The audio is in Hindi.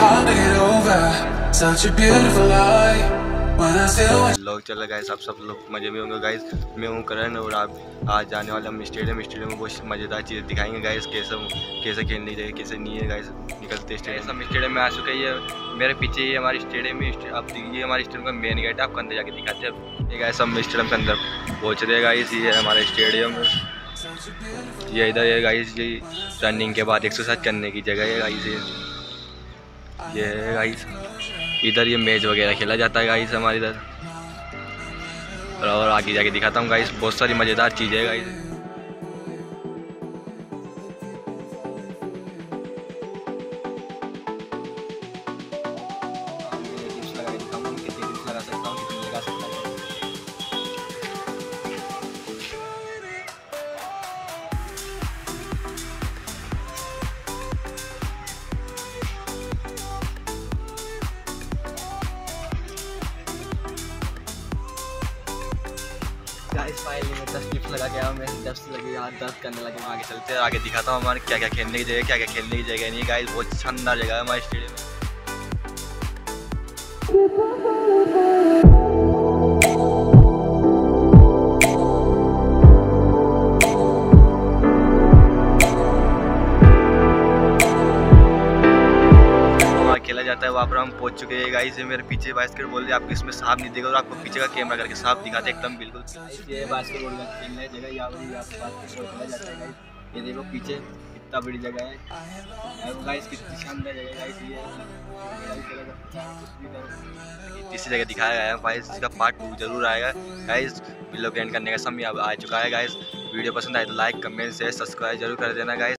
लोग चल रहे गाइस, आप सब लोग मजे में होंगे गाइस। मैं हूँ करण और आप आज जाने वाले हम स्टेडियम में बहुत मज़ेदार चीज़ें दिखाएंगे गाइस। कैसे खेलनी चाहिए, कैसे नहीं है गाइस। निकलते स्टेडियम, हम स्टेडियम में आ चुके हैं। मेरे पीछे ही हमारे स्टेडियम में, अब ये हमारे स्टेडियम का मेन गेट है। आपको अंदर जाके दिखाते हैं। ये गाइस हम स्टेडियम के अंदर पहुँच रहे हैं गाइस। ये है हमारा स्टेडियम। ये इधर है गाइस, ये रनिंग के बाद एक्सरसाइज करने की जगह है गाइस। ये है गाइस, इधर ये मैच वगैरह खेला जाता है गाइस हमारे इधर। और आगे जाके दिखाता हूँ गाइस, बहुत सारी मज़ेदार चीज़ें है गाइस। लगा सकता हूँ, कितनी लगा सकता हूँ। गाइस फाइनली मैं 10 टिप्स लगा के आया हूँ। मैं 10 लगे यार, 10 करने लगे। आगे चलते हैं, आगे दिखाता हूँ हमारे क्या क्या खेलने की जगह, क्या क्या खेलने की जगह नहीं है गाइस। बहुत शानदार जगह है हमारे स्टेडियम में। खेला जाता है, वहाँ पर हम पहुंच चुके हैं गाइस। मेरे पीछे बास्केटबॉल है, आपको इसमें साफ नहीं दिखेगा और आपको पीछे का कैमरा करके साफ दिखाते एकदम बिल्कुल। ये बास्केटबॉल खेलने जगह, यहाँ पर बास्केटबॉल खेला जाता है गाइस। ये देखो पीछे कितना बड़ी जगह है गाइस, कितनी शानदार जगह है गाइस। ये तीसरी जगह दिखाया गया है गाइस, इसका पार्ट 2 जरूर आएगा गाइस। वीडियो एंड करने का समय अब आ चुका है गाइस। वीडियो पसंद आए तो लाइक, कमेंट, शेयर, सब्सक्राइब जरूर कर देना गाइस।